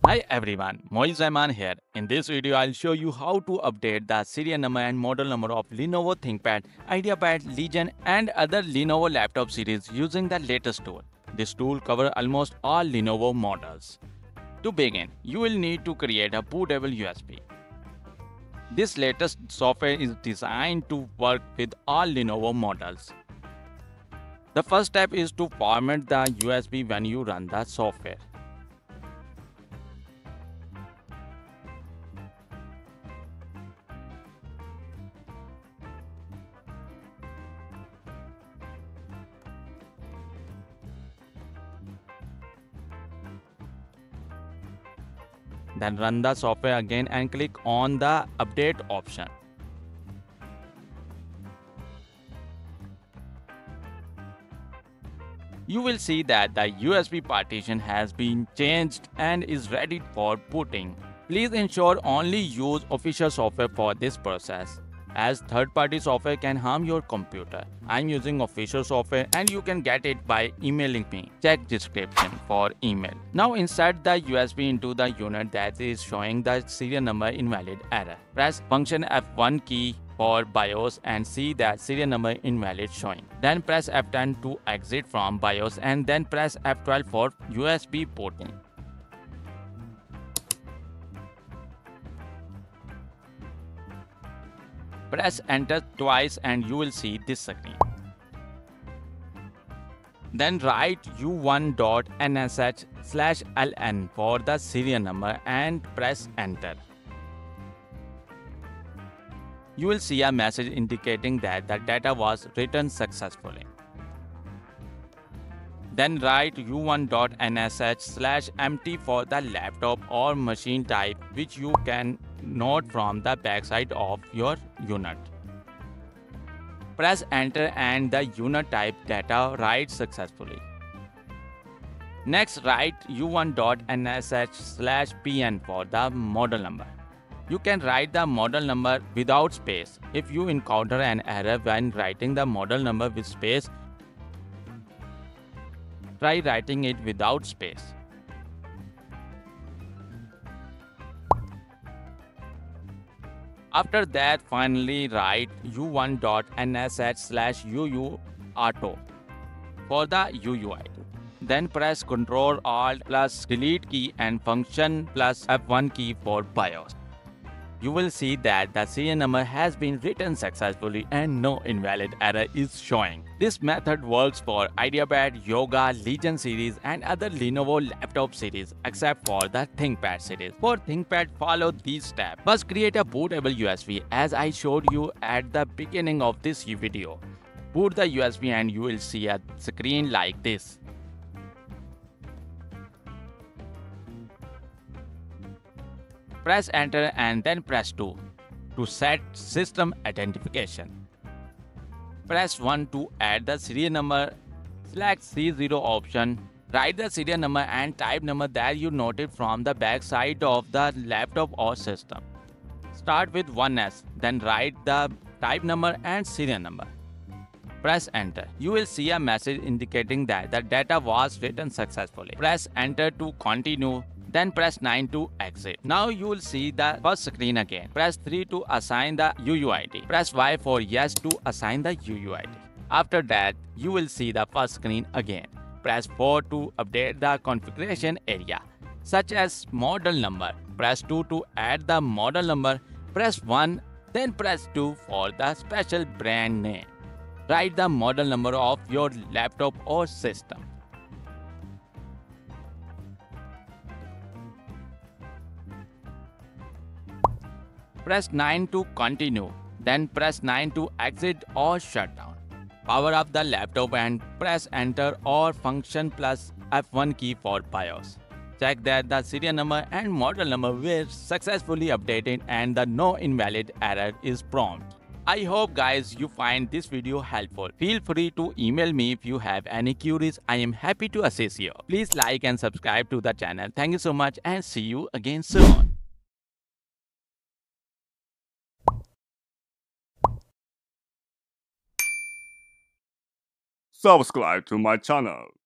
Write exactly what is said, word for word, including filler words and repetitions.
Hi everyone, Moiz Rahman here. In this video, I'll show you how to update the serial number and model number of Lenovo ThinkPad, IdeaPad, Legion and other Lenovo laptop series using the latest tool. This tool covers almost all Lenovo models. To begin, you will need to create a bootable U S B. This latest software is designed to work with all Lenovo models. The first step is to format the U S B when you run the software. Then run the software again and click on the update option. You will see that the U S B partition has been changed and is ready for booting. Please ensure only use official software for this process, as third-party software can harm your computer. I'm using official software and you can get it by emailing me. Check description for email. Now insert the U S B into the unit that is showing the serial number invalid error. Press function F one key for BIOS and see that serial number invalid showing. Then press F ten to exit from BIOS and then press F twelve for U S B booting. Press enter twice and you will see this screen. Then write u one dot n s h slash l n for the serial number and press enter. You will see a message indicating that the data was written successfully. Then write u one dot n s h slash m t for the laptop or machine type, which you can note from the backside of your unit. Press enter and the unit type data writes successfully. Next, write u one dot n s h slash p n for the model number. You can write the model number without space. If you encounter an error when writing the model number with space, try writing it without space. After that, finally write u one dot n s h slash u u auto for the U U I D. Then press Ctrl Alt plus Delete key and function plus F one key for BIOS. You will see that the serial number has been written successfully and no invalid error is showing. This method works for IdeaPad, Yoga, Legion series and other Lenovo laptop series except for the ThinkPad series. For ThinkPad, follow these steps. First, create a bootable U S B as I showed you at the beginning of this video. Boot the U S B and you will see a screen like this. Press enter and then press two to set system identification. Press one to add the serial number. Select C zero option. Write the serial number and type number that you noted from the back side of the laptop or system. Start with one S, then write the type number and serial number. Press enter. You will see a message indicating that the data was written successfully. Press enter to continue. Then press nine to exit. Now you will see the first screen again. Press three to assign the U U I D. Press Y for yes to assign the U U I D. After that, you will see the first screen again. Press four to update the configuration area, such as model number. Press two to add the model number. Press one, then press two for the special brand name. Write the model number of your laptop or system. Press nine to continue, then press nine to exit or shut down. Power up the laptop and press enter or function plus F one key for BIOS. Check that the serial number and model number were successfully updated and the no invalid error is prompt. I hope guys you find this video helpful. Feel free to email me if you have any queries. I am happy to assist you. Please like and subscribe to the channel. Thank you so much and see you again soon. Subscribe to my channel.